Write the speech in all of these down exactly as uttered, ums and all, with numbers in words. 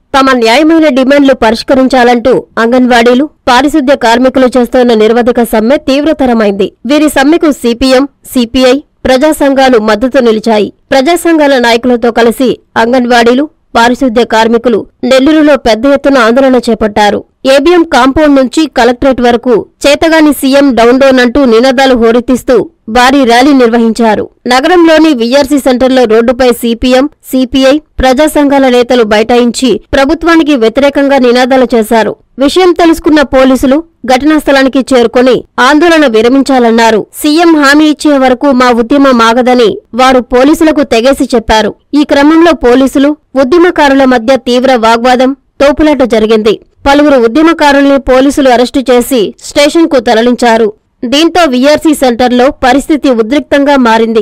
తమ న్యాయమైన డిమాండ్లు పరిష్కరించాలంటూ అంగన్వాడీలు, పారిశుద్ధ్య కార్మికులు చేస్తున్న నిరవధిక సమ్మె తీవ్రతరమైంది. వీరి సమ్మెకు సిపిఎం, సిపిఐ, ప్రజా సంఘాలు మద్దతు నిలిచాయి. ప్రజా సంఘాల నాయకులతో కలిసి అంగన్వాడీలు, పారిశుద్ధ్య కార్మికులు నెల్లూరులో పెద్ద ఎత్తున ఆందోళన చేపట్టారు. ఏబీఎం కాంపౌండ్ నుంచి కలెక్టరేట్ వరకు చేతగాని సీఎం డౌన్ డౌన్ అంటూ నినాదాలు హోరెత్తిస్తూ భారీ ర్యాలీ నిర్వహించారు. నగరంలోని వీఆర్సీ సెంటర్లో రోడ్డుపై సిపిఎం, సిపిఐ, ప్రజా సంఘాల నేతలు బైఠాయించి ప్రభుత్వానికి వ్యతిరేకంగా నినాదాలు చేశారు. విషయం తెలుసుకున్న పోలీసులు ఘటనా స్థలానికి చేరుకుని ఆందోళన విరమించాలన్నారు. సీఎం హామీ ఇచ్చే వరకు మా ఉద్యమం ఆగదని వారు పోలీసులకు తెగేసి చెప్పారు. ఈ క్రమంలో పోలీసులు, ఉద్యమకారుల మధ్య తీవ్ర వాగ్వాదం, తోపులాట జరిగింది. పలువురు ఉద్యమకారుల్ని పోలీసులు అరెస్టు చేసి స్టేషన్కు తరలించారు. దీంతో వీఆర్సీ సెంటర్లో పరిస్థితి ఉద్రిక్తంగా మారింది.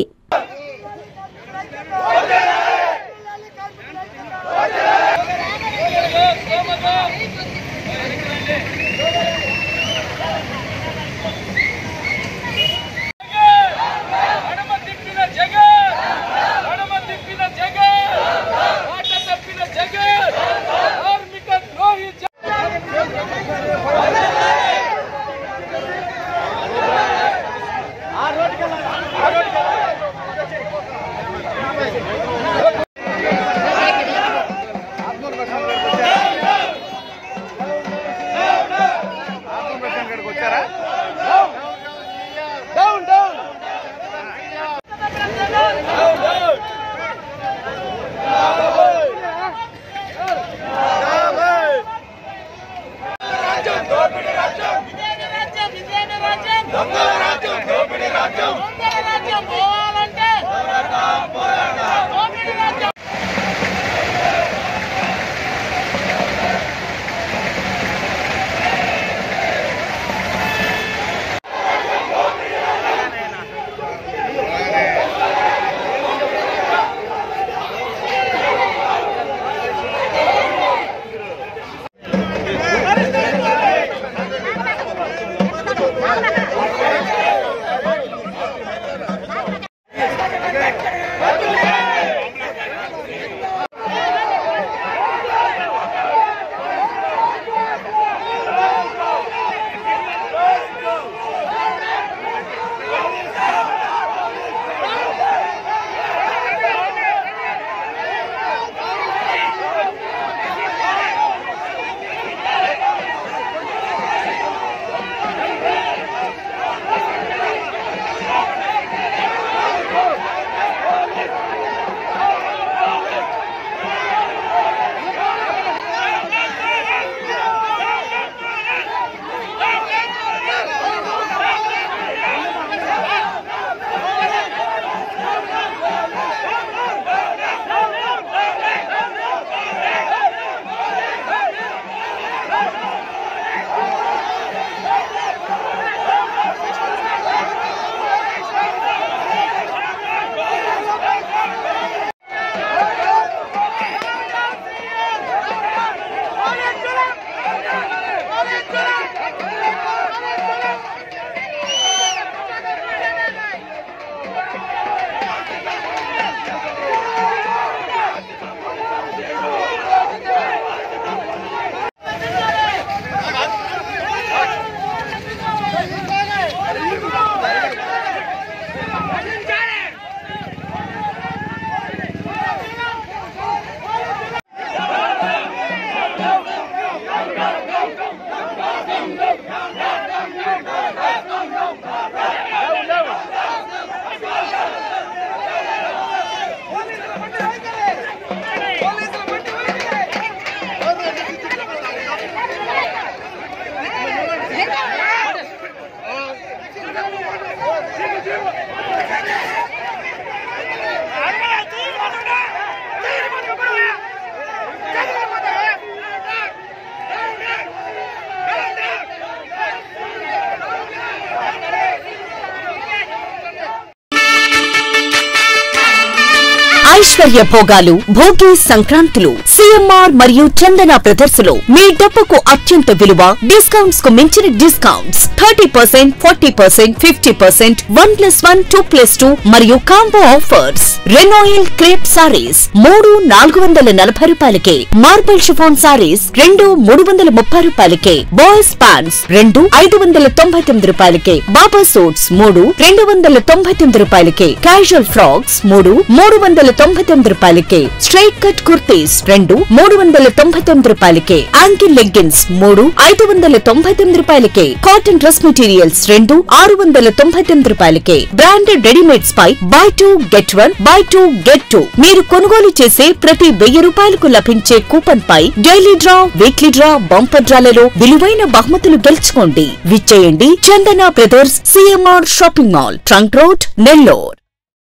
ఐశ్వర్య భోగాలు, భోగి సంక్రాంతులు సిఎంఆర్ మరియు చందన బ్రదర్స్ లో మీ డబ్బుకు అత్యంత విలువ, డిస్కౌంట్స్ కు మించిన discounts, thirty percent forty percent fifty percent one plus one two plus two మరియు కాంబో ఆఫర్స్. రెనాయిల్ క్రేప్ సారీస్ మూడు నాలుగు వందల నలభై రూపాయలకే, మార్బల్ షిఫాన్ సారీస్ రెండు మూడు వందల ముప్పై రూపాయలకే, బాయ్స్ ప్యాంట్స్ రెండు ఐదు వందల తొంభై తొమ్మిది రూపాయలకే, బాబా సూట్స్ మూడు రెండు వందల తొంభై తొమ్మిది రూపాయలకే, క్యాజువల్ ఫ్రాక్స్ మూడు మూడు వందల తొంభై తొమ్మిది రూపాయలకే, స్ట్రైట్ కట్ కుర్తీస్ రెండు మూడు వందల తొంభై తొమ్మిది రూపాయలకే, యాంకిల్ లెగ్గిన్స్ మూడు ఐదు వందల తొంభై తొమ్మిది రూపాయలకే, కాటన్ డ్రెస్ మెటీరియల్స్ రెండు ఆరు వందల తొంభై తొమ్మిది రూపాయలకే, బ్రాండెడ్ రెడీమేడ్స్ పై buy two get one buy two get two. మీరు కొనుగోలు చేసే ప్రతి వెయ్యి రూపాయలకు లభించే కూపన్ పై daily draw, weekly draw, bumper డ్రాలలో విలువైన బహుమతులు గెలుచుకోండి. విచ్చేయండి Chandana brothers CMR shopping mall, trunk road, Nellore.